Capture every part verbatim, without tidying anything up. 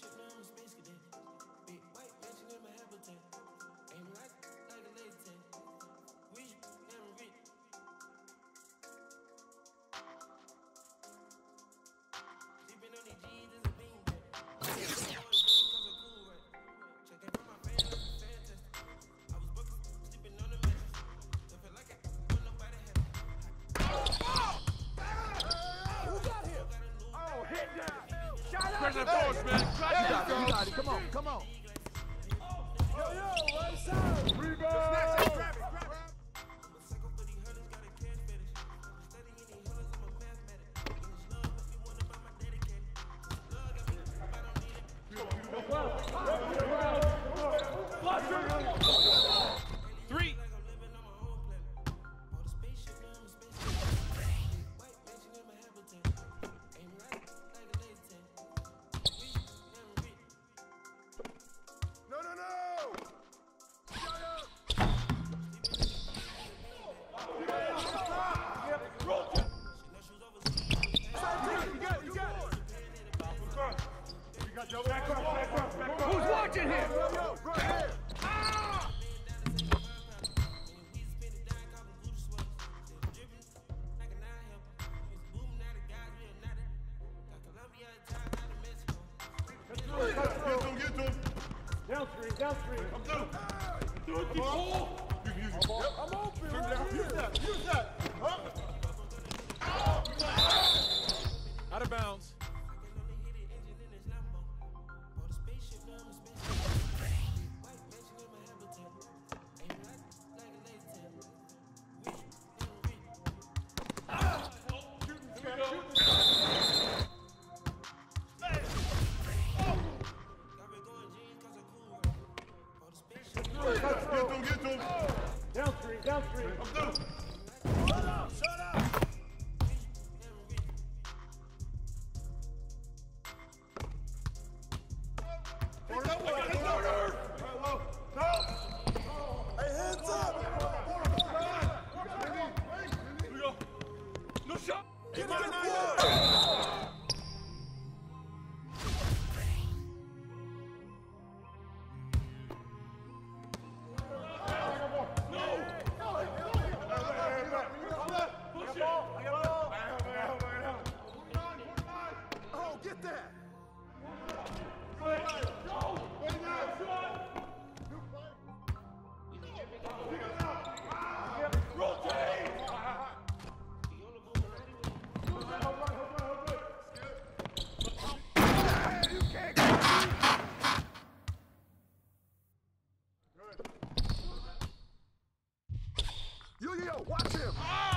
Pressure force, man. You got it, you got it. Come on, come on. Yo, yo, right side. Rebound. Three. No, no, no. Who's watching here? Yo, yo, right here. Ah! Get to him, get to him. Downstream, downstream. I'm through. Do it, Nicole. You can use it. Yep. I'm open. Turn Right down. here. Use that. Use that. Huh? Out of bounds. Here we go. Get to him, get to him. Downstream, downstream. I'm through. Shut up, shut up. Corner. Corner. Hello. No. Hey, hands up. Here we go. No shot. Get on the board. Oh, get that. Yo, yo, yo, watch him.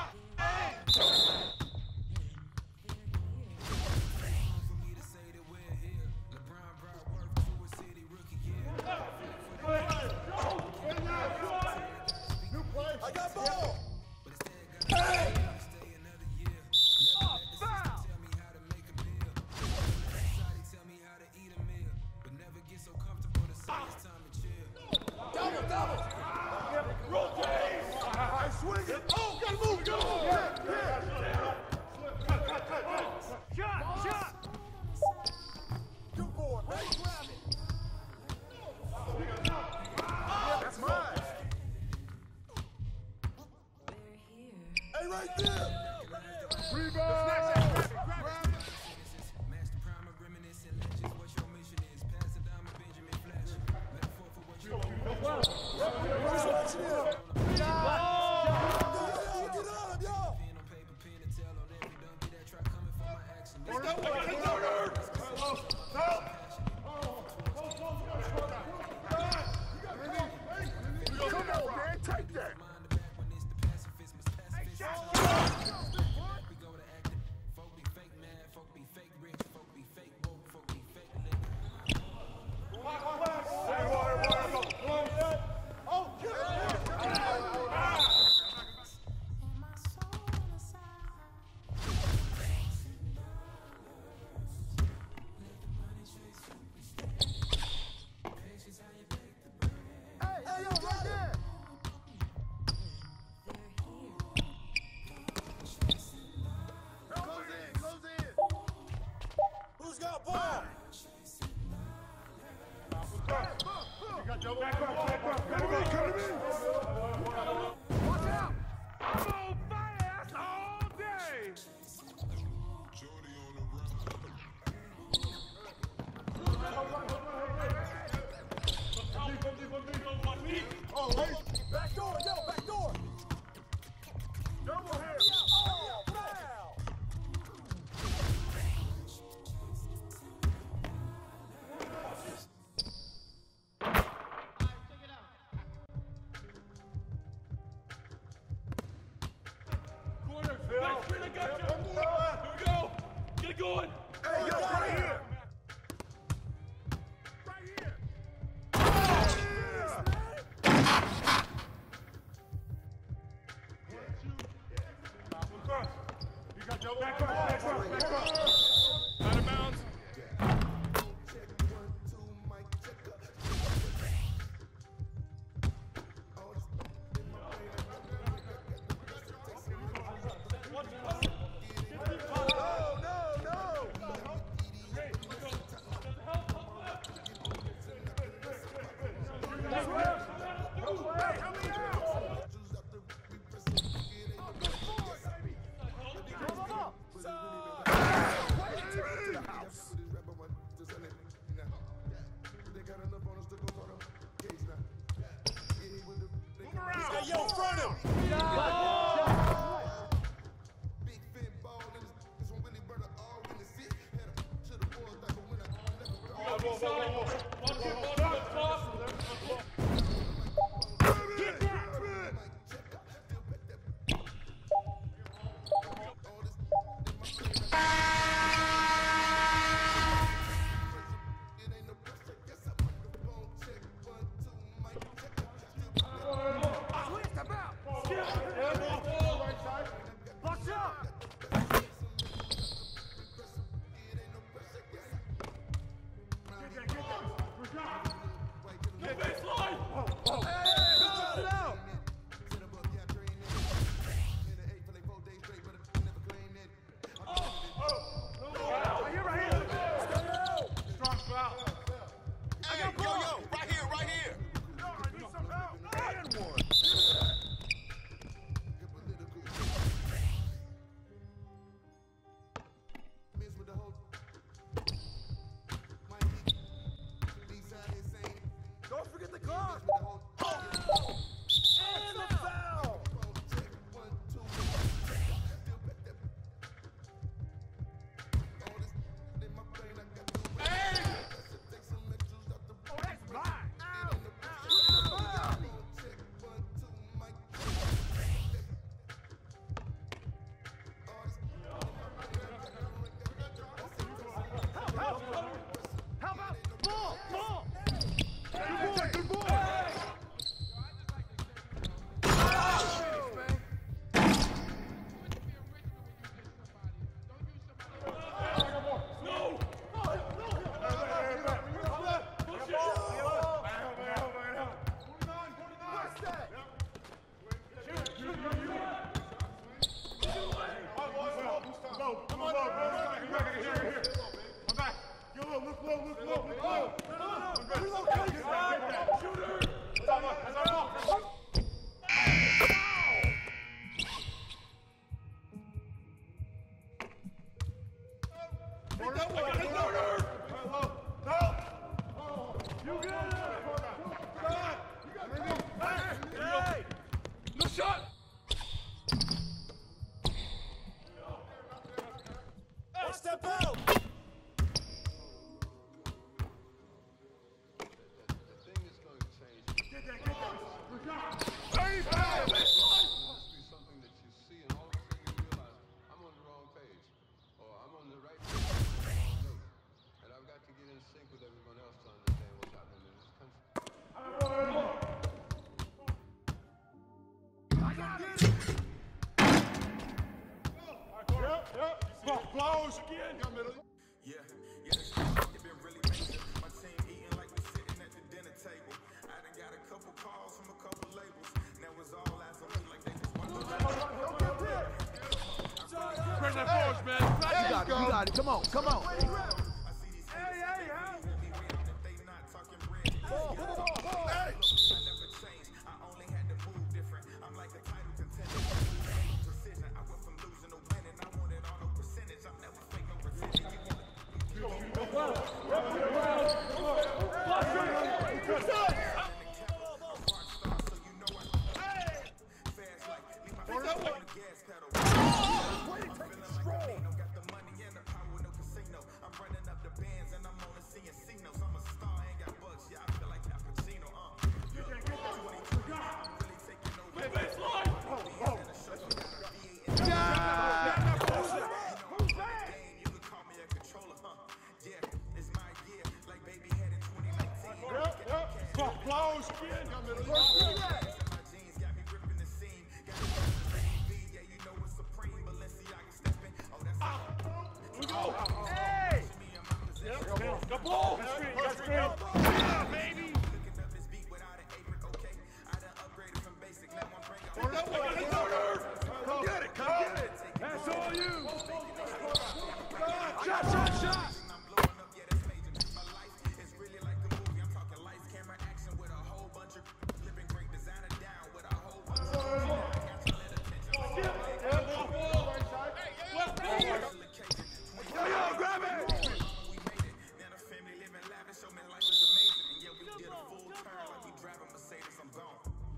I got ball. Hey! Oh, foul! Double, double! Rotate. I swing it. Oh, gotta move. Go. Yeah, yeah. Shot, shot. Good boy, man. Grab it. That's mine. Hey, right there. Rebound. Who's watching him? Yo, yo, get on him, yo. Come on, man. Take that. Oh, get it. Hey, yo, right there. Close in, close in. Who's got ball? You got double. Back up, back up. Come to me, come to me. Watch out! I'm on fire all day. Oh, hey. Back door, yo, back door! Double here. Oh, foul! Corner. Back screen, I got you. Here we go. Get it going. Hey, yo, right here. Right here. You got double. Back up, back up, back up. Out of bounds. No, no, no! Hey, yo, front him. Whoa, whoa, whoa, whoa, whoa. Twist about! Watch out! Get baseline. Hey, balance it out! Right here, right here! Strong foul. Hey, yo, yo, right here, right here. Yo, I need some help. And one. Don't forget the clock! And the foul! Oh, that's mine! How about ball, ball? Good boy, good boy. No. No shot. Step out! Blows again. Yeah, yeah, this shit been really major. My team eating like we sitting at the dinner table. I done got a couple calls from a couple labels. Now it's all eyes on me like they just want to. Press that forward, man. You got it, you got it. Come on, come on. I see these hey, hey, hey. They not talking red. goes. Come middle. My jeans got me ripping the scene. Got me ripping the yeah, you know it's supreme. Balenciaga stepping. Oh, that's We go. Hey! me and my possession. The ball. That's good. Yeah, baby. Looking up this beat without an apron, okay. I done upgraded from basic. Now I'm bringing That way, get it, Turner. Come get it. Come get it. That's all you. Shot, shot, shot. I'm blowing up, yeah, that's major. My life is really like a movie. I'm talking lights, camera, action with a whole bunch of living great designer down with a whole bunch of I got to let attention. Left forward. Yo, yo, grab it. We made it. Now the family living lavish. So man, life is amazing. And yeah, we did a full turn like we driving Mercedes. I'm gone.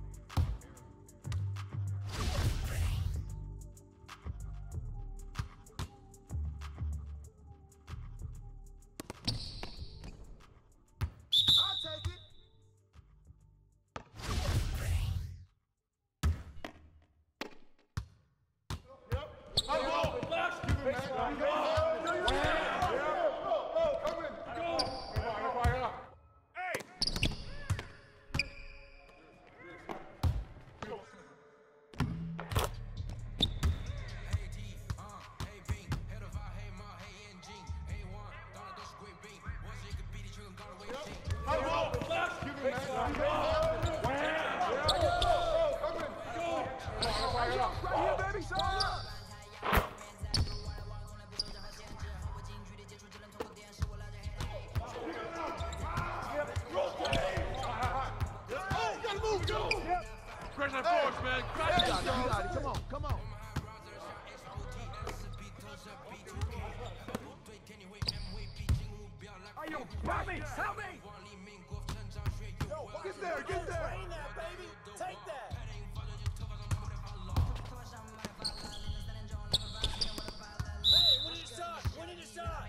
I'll take it. Left. Hey! Right here, baby. Show up. Press that force, man. Crash it. You got it. Come on. Come on. Are you help me? Help me! Get there. Get there. Train that, baby. Take that. Hey, we need a shot. We need a shot.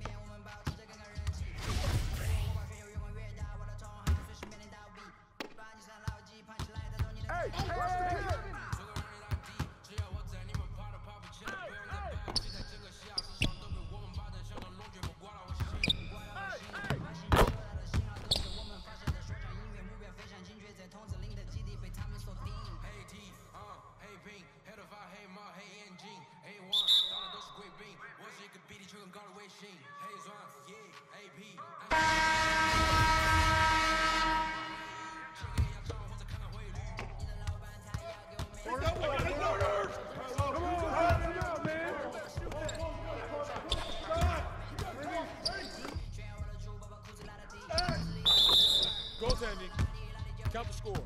Hey! Hey! Goaltending. Count the score.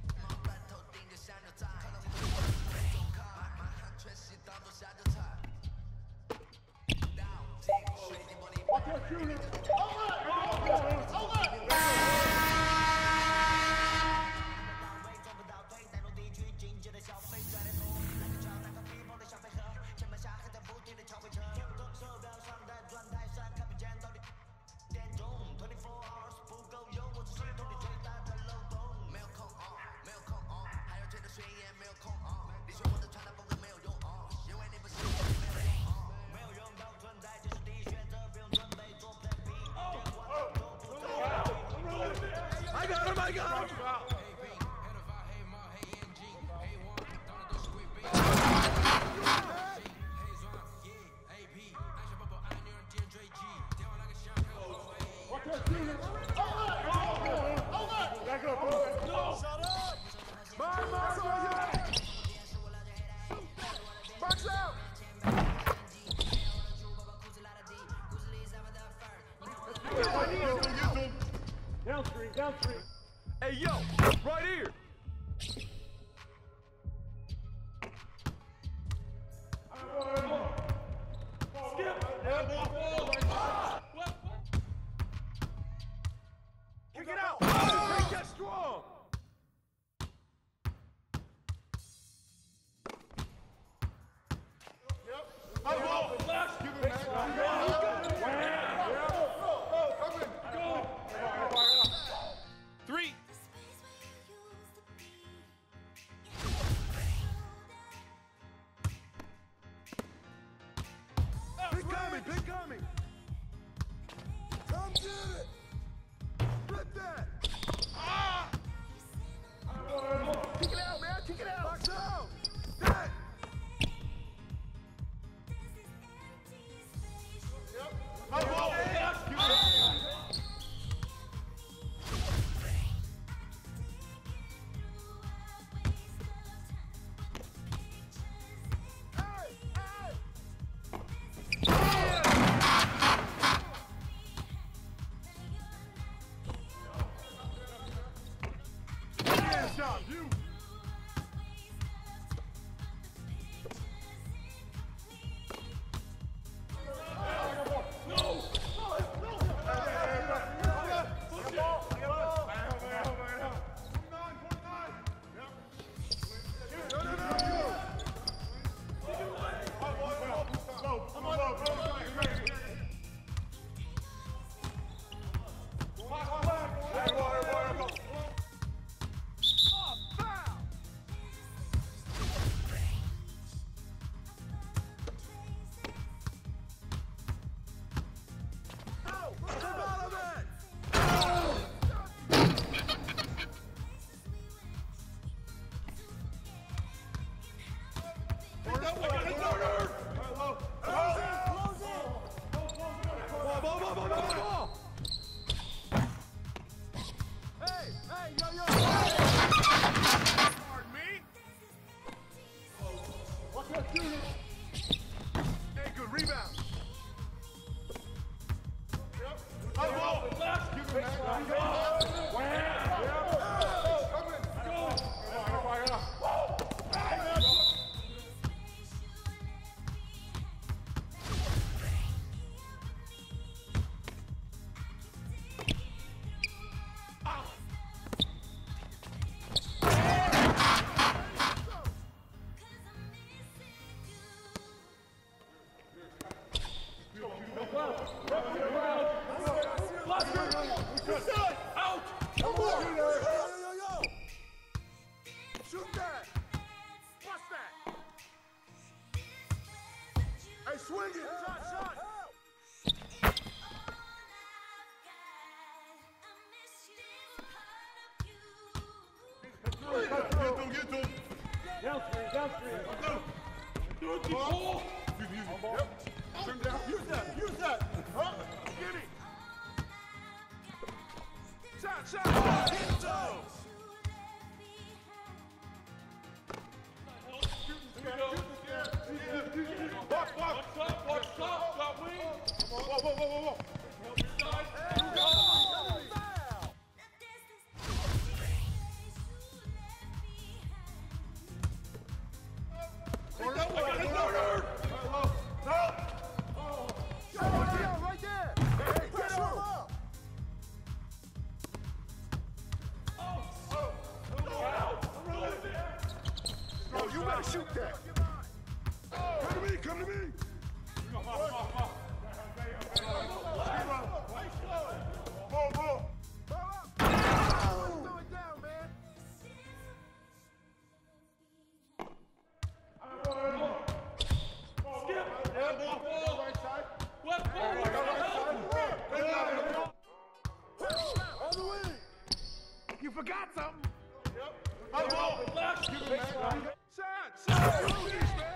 I got him. I got him. Box out. Downstream, downstream. Hey, yo, right here. Kick it out! Take that strong! Three. Swing it! Shot, shot! Get them, get them. Downstream, downstream. Do it, ball. Yep. Trim down. Use that. Use that. Huh? Get it. Shot, shot. Hit it, Joe. Walk, walk. Watch up, watch up, got wing. Whoa, whoa, whoa, whoa, whoa. Help your side. Corner. I got a corner. Right there. Hey, pressure him up. Oh, you better shoot that. Come to me, come to me. Ball, ball. Throw it down, man. On the wing. You forgot something. Yep. Left. Shot, shot. Release, man.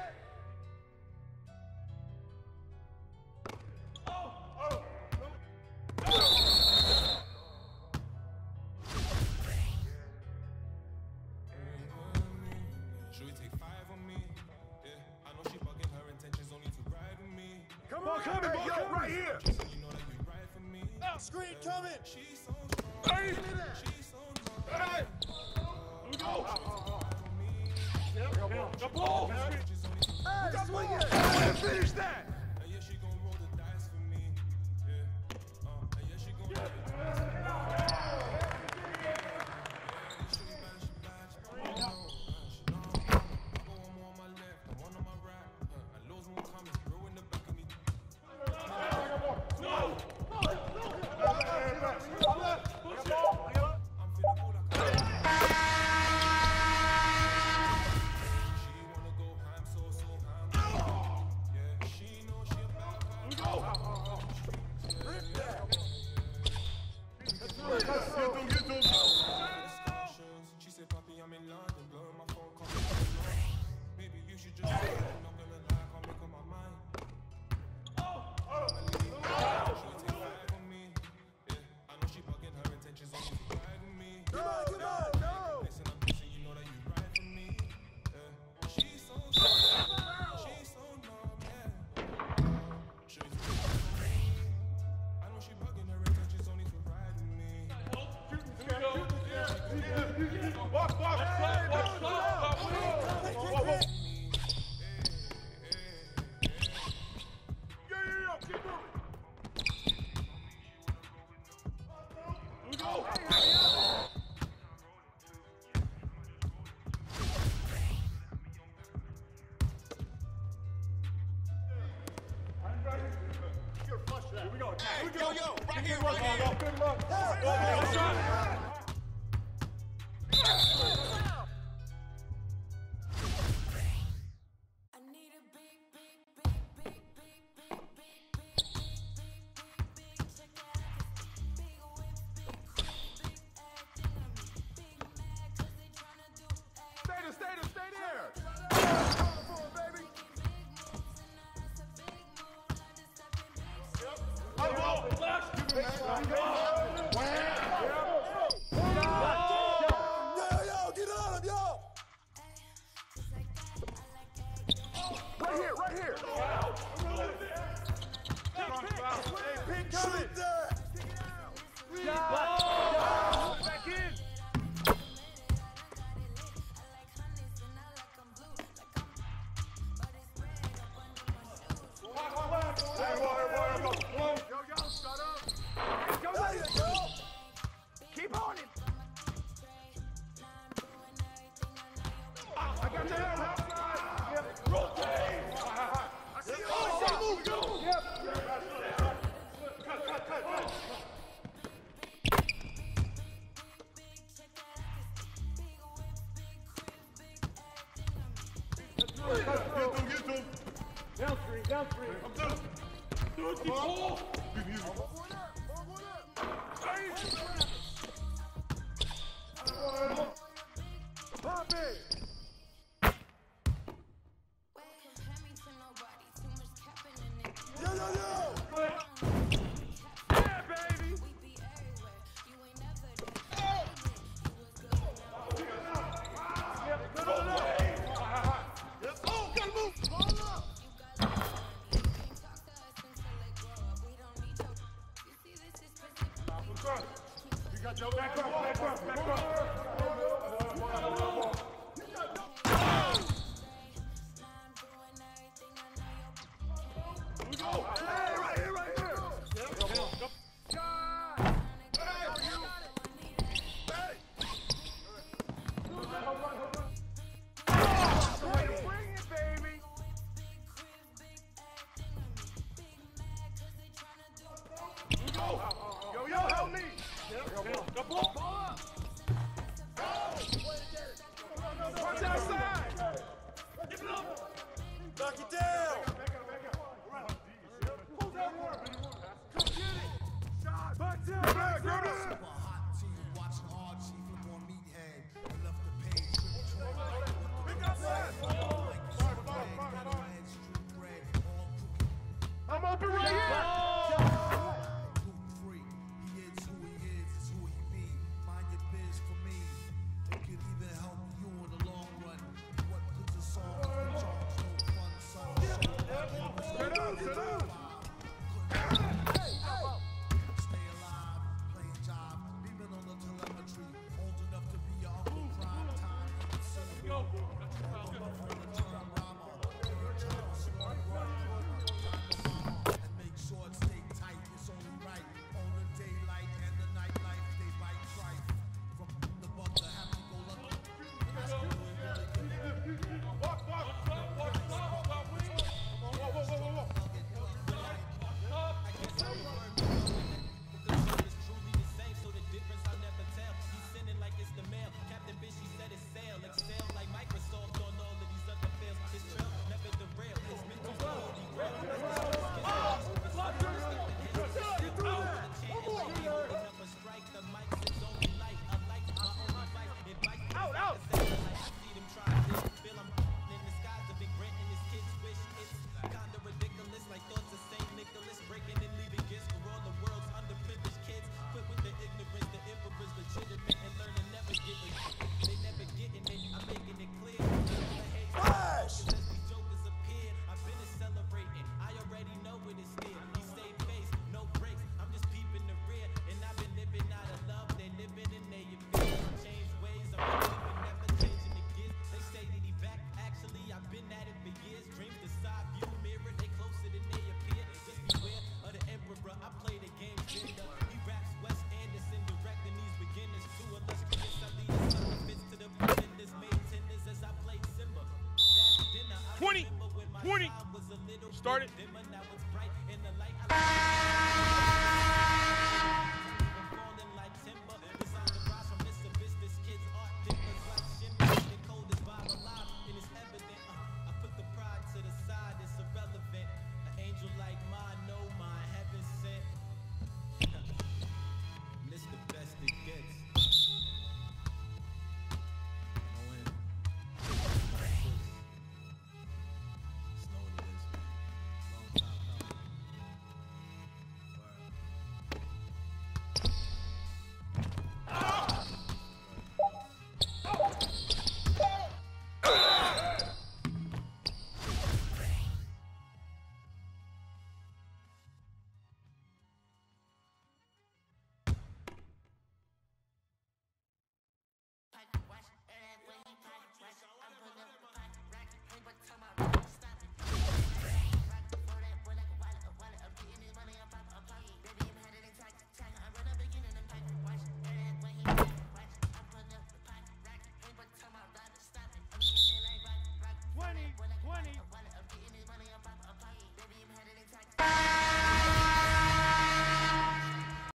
Should we take five on me? Yeah, I know she bugging, her intentions only to ride with me. Come on, come on, yo, right here. So you know that you ride for me. Screen coming. She's so strong. Hey. She's so strong. Hey. Here we go. The ball. Hey, swing it. Hey, finish that. And yeah, she gon' roll the dice for me. Yeah, uh, and yeah, she gon' roll the dice for me. Walk, walk. Hey, watch up, got wing. Whoa, whoa. Yeah, yeah, yeah. Keep moving. Here we go. You're flush that. Here we go. Hey, yo, yo, right here, right here. Good luck. Good shot. Stay there, stay there, stay there. For it, baby. Left. Yo, yo, get on him, yo. Right here, right here. Hey, Pink, shoot that. down three. I'm done. Do it, keep ball. Be easy. Pop it! Yo, yo, yo! Yeah, baby. Oh, gotta move! Ball up! You got your back up, back up, back up. We go. Hey, right here, right here! Bring it, baby. We go. Yo, yo, help me. Go, ball, ball up. Watch outside. Give it up. Knock it down!